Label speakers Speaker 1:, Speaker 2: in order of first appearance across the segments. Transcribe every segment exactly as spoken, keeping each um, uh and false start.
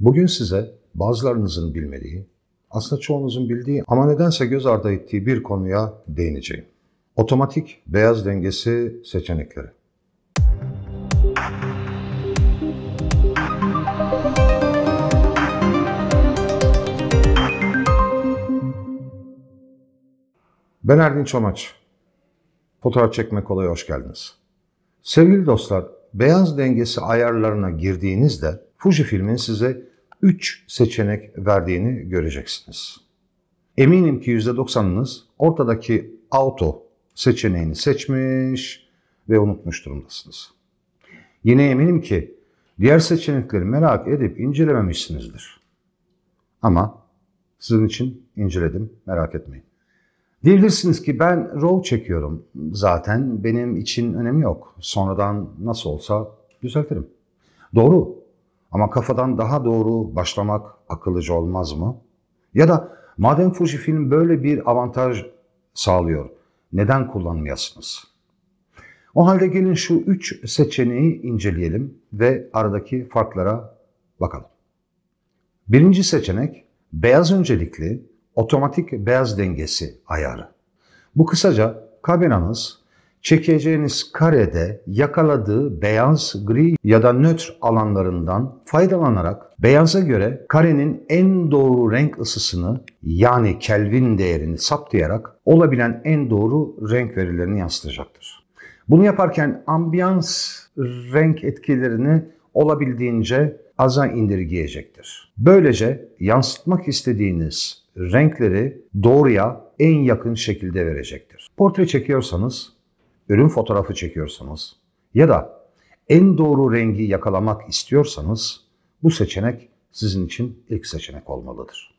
Speaker 1: Bugün size bazılarınızın bilmediği, aslında çoğunuzun bildiği ama nedense göz ardı ettiği bir konuya değineceğim. Otomatik beyaz dengesi seçenekleri. Ben Erdinç Çomaç. Fotoğraf çekme kolay, hoş geldiniz. Sevgili dostlar, beyaz dengesi ayarlarına girdiğinizde Fujifilm'in size üç seçenek verdiğini göreceksiniz. Eminim ki yüzde doksanınız ortadaki auto seçeneğini seçmiş ve unutmuş durumdasınız. Yine eminim ki diğer seçenekleri merak edip incelememişsinizdir. Ama sizin için inceledim, merak etmeyin. Diyebilirsiniz ki ben RAW çekiyorum. Zaten benim için önemi yok. Sonradan nasıl olsa düzeltirim. Doğru. Ama kafadan daha doğru başlamak akıllıca olmaz mı? Ya da madem Fujifilm böyle bir avantaj sağlıyor, neden kullanmayasınız? O halde gelin şu üç seçeneği inceleyelim ve aradaki farklara bakalım. Birinci seçenek, beyaz öncelikli otomatik beyaz dengesi ayarı. Bu kısaca kameranız çekeceğiniz karede yakaladığı beyaz, gri ya da nötr alanlarından faydalanarak beyaza göre karenin en doğru renk ısısını, yani Kelvin değerini saptayarak olabilen en doğru renk verilerini yansıtacaktır. Bunu yaparken ambiyans renk etkilerini olabildiğince aza indirgeyecektir. Böylece yansıtmak istediğiniz renkleri doğruya en yakın şekilde verecektir. Portre çekiyorsanız, ürün fotoğrafı çekiyorsanız ya da en doğru rengi yakalamak istiyorsanız bu seçenek sizin için ilk seçenek olmalıdır.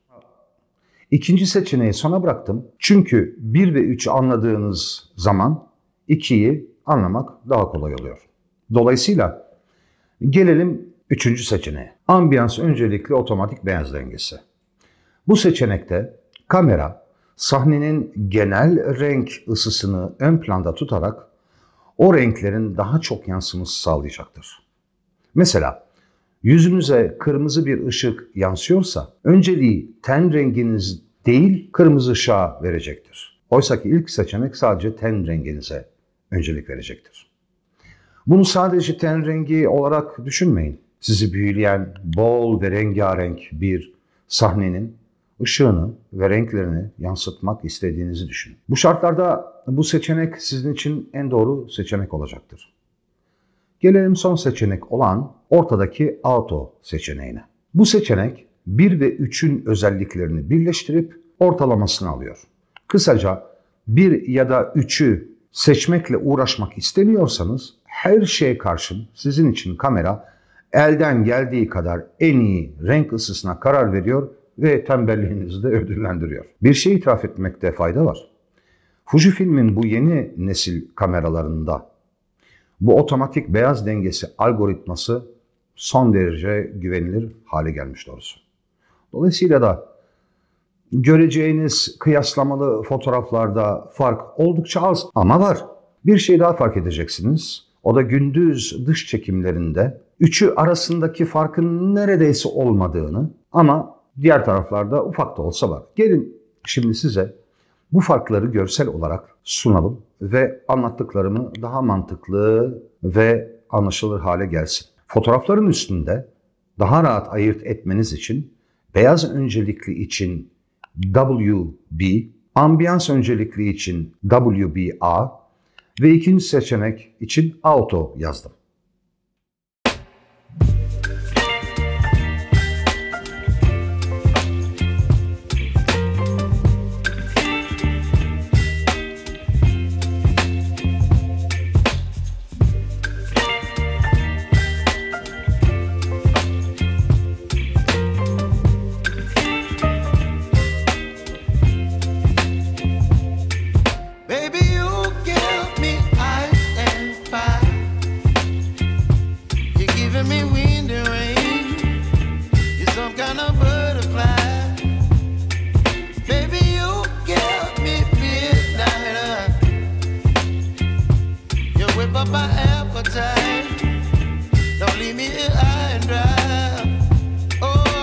Speaker 1: İkinci seçeneği sona bıraktım. Çünkü bir ve üçü anladığınız zaman ikiyi anlamak daha kolay oluyor. Dolayısıyla gelelim üçüncü seçeneğe. Ambiyans öncelikli otomatik beyaz dengesi. Bu seçenekte kamera sahnenin genel renk ısısını ön planda tutarak o renklerin daha çok yansıması sağlayacaktır. Mesela yüzünüze kırmızı bir ışık yansıyorsa önceliği ten renginiz değil kırmızı ışığa verecektir. Oysa ki ilk seçenek sadece ten renginize öncelik verecektir. Bunu sadece ten rengi olarak düşünmeyin. Sizi büyüleyen bol ve rengarenk bir sahnenin ışığını ve renklerini yansıtmak istediğinizi düşünün. Bu şartlarda bu seçenek sizin için en doğru seçenek olacaktır. Gelelim son seçenek olan ortadaki auto seçeneğine. Bu seçenek bir ve üçün özelliklerini birleştirip ortalamasını alıyor. Kısaca bir ya da üçü seçmekle uğraşmak istemiyorsanız her şeye karşın sizin için kamera elden geldiği kadar en iyi renk ısısına karar veriyor ve tembelliğinizi de ödüllendiriyor. Bir şey itiraf etmekte fayda var. Fujifilm'in bu yeni nesil kameralarında bu otomatik beyaz dengesi algoritması son derece güvenilir hale gelmiş doğrusu. Dolayısıyla da göreceğiniz kıyaslamalı fotoğraflarda fark oldukça az ama var. Bir şey daha fark edeceksiniz. O da gündüz dış çekimlerinde üçü arasındaki farkın neredeyse olmadığını ama diğer taraflarda ufak da olsa var. Gelin şimdi size bu farkları görsel olarak sunalım ve anlattıklarımı daha mantıklı ve anlaşılır hale gelsin. Fotoğrafların üstünde daha rahat ayırt etmeniz için beyaz öncelikli için W B, ambiyans öncelikli için W B A ve ikinci seçenek için auto yazdım.
Speaker 2: Don't leave me high and dry. Oh,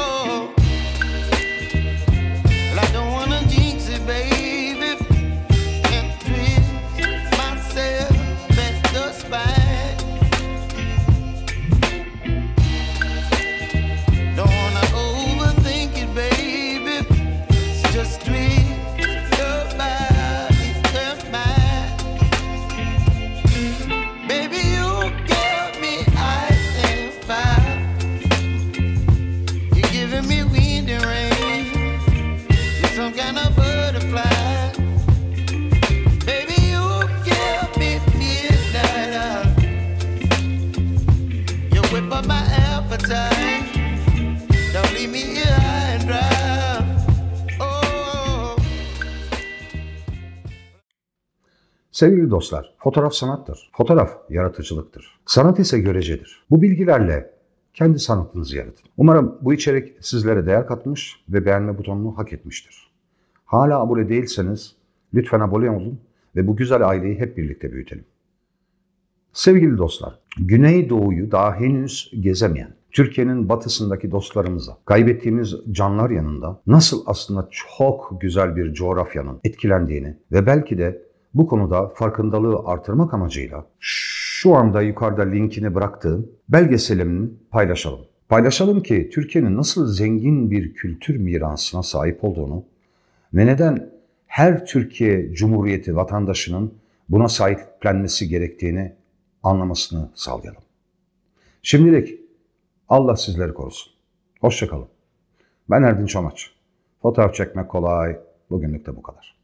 Speaker 1: Sevgili dostlar, fotoğraf sanattır. Fotoğraf yaratıcılıktır. Sanat ise görecedir. Bu bilgilerle kendi sanatınızı yaratın. Umarım bu içerik sizlere değer katmış ve beğenme butonunu hak etmiştir. Hala abone değilseniz lütfen abone olun ve bu güzel aileyi hep birlikte büyütelim. Sevgili dostlar, Güneydoğu'yu daha henüz gezemeyen, Türkiye'nin batısındaki dostlarımıza, kaybettiğimiz canlar yanında nasıl aslında çok güzel bir coğrafyanın etkilendiğini ve belki de bu konuda farkındalığı artırmak amacıyla şu anda yukarıda linkini bıraktığım belgeselimi paylaşalım. Paylaşalım ki Türkiye'nin nasıl zengin bir kültür mirasına sahip olduğunu ve neden her Türkiye Cumhuriyeti vatandaşının buna sahiplenmesi gerektiğini anlamasını sağlayalım. Şimdilik Allah sizleri korusun. Hoşça kalın. Ben Erdinç Omaç. Fotoğraf çekmek kolay. Bugünlük de bu kadar.